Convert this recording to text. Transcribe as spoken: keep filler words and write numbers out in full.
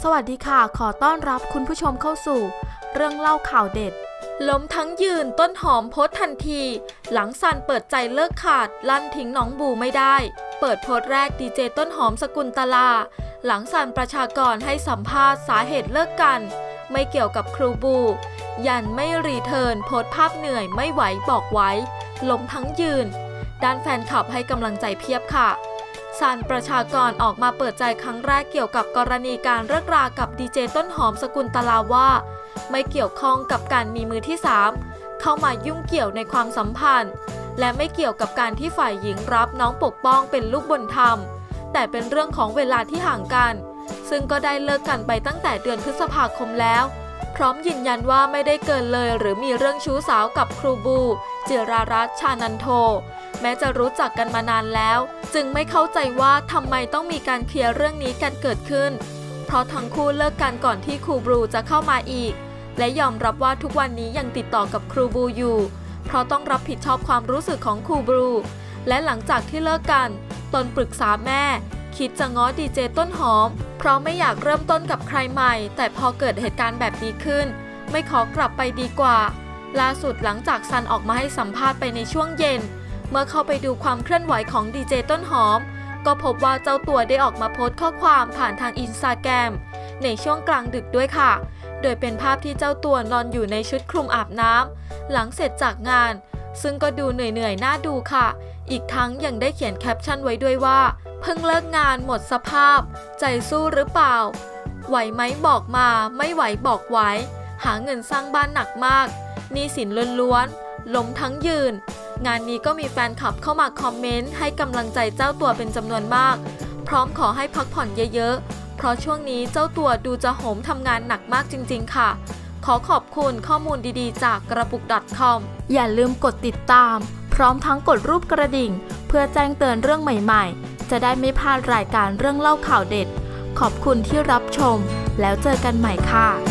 สวัสดีค่ะขอต้อนรับคุณผู้ชมเข้าสู่เรื่องเล่าข่าวเด็ดล้มทั้งยืนต้นหอมโพสต์ทันทีหลังซันเปิดใจเลิกขาดลั่นทิ้งน้องบูไม่ได้เปิดโพสต์แรกดีเจต้นหอมสกุลตลาหลังซันประชากรให้สัมภาษณ์สาเหตุเลิกกันไม่เกี่ยวกับครูบูยันไม่รีเทิร์นโพสต์ภาพเหนื่อยไม่ไหวบอกไว้ล้มทั้งยืนด้านแฟนคลับให้กำลังใจเพียบค่ะซันประชากรออกมาเปิดใจครั้งแรกเกี่ยวกับกรณีการเลิกรากับดีเจต้นหอมสกุลตลาว่าไม่เกี่ยวข้องกับการมีมือที่สามเข้ามายุ่งเกี่ยวในความสัมพันธ์และไม่เกี่ยวกับการที่ฝ่ายหญิงรับน้องปกป้องเป็นลูกบุญธรรมแต่เป็นเรื่องของเวลาที่ห่างกันซึ่งก็ได้เลิกกันไปตั้งแต่เดือนพฤษภาคมแล้วพร้อมยืนยันว่าไม่ได้เกินเลยหรือมีเรื่องชู้สาวกับครูบูจิรารัตน์ชานันโทแม้จะรู้จักกันมานานแล้วจึงไม่เข้าใจว่าทำไมต้องมีการเคลียร์เรื่องนี้กันเกิดขึ้นเพราะทั้งคู่เลิกกันก่อนที่ครูบูจะเข้ามาอีกและยอมรับว่าทุกวันนี้ยังติดต่อกับครูบูอยู่เพราะต้องรับผิดชอบความรู้สึกของครูบูและหลังจากที่เลิกกันตนปรึกษาแม่คิดจะง้อดีเจต้นหอมเพราะไม่อยากเริ่มต้นกับใครใหม่แต่พอเกิดเหตุการณ์แบบนี้ขึ้นไม่ขอกลับไปดีกว่าล่าสุดหลังจากซันออกมาให้สัมภาษณ์ไปในช่วงเย็นเมื่อเข้าไปดูความเคลื่อนไหวของดีเจต้นหอมก็พบว่าเจ้าตัวได้ออกมาโพสต์ข้อความผ่านทางอินสตาแกรมในช่วงกลางดึกด้วยค่ะโดยเป็นภาพที่เจ้าตัวนอนอยู่ในชุดคลุมอาบน้ำหลังเสร็จจากงานซึ่งก็ดูเหนื่อยๆน่าดูค่ะอีกทั้งยังได้เขียนแคปชั่นไว้ด้วยว่าเพิ่งเลิกงานหมดสภาพใจสู้หรือเปล่าไหวไหมบอกมาไม่ไหวบอกไว้หาเงินสร้างบ้านหนักมากหนี้สินล้วนๆล้มทั้งยืนงานนี้ก็มีแฟนคลับเข้ามาคอมเมนต์ให้กำลังใจเจ้าตัวเป็นจำนวนมากพร้อมขอให้พักผ่อนเยอะๆเพราะช่วงนี้เจ้าตัวดูจะโหมทำงานหนักมากจริงๆค่ะขอขอบคุณข้อมูลดีๆจากกระปุก .com อย่าลืมกดติดตามพร้อมทั้งกดรูปกระดิ่งเพื่อแจ้งเตือนเรื่องใหม่ๆจะได้ไม่พลาดรายการเรื่องเล่าข่าวเด็ดขอบคุณที่รับชมแล้วเจอกันใหม่ค่ะ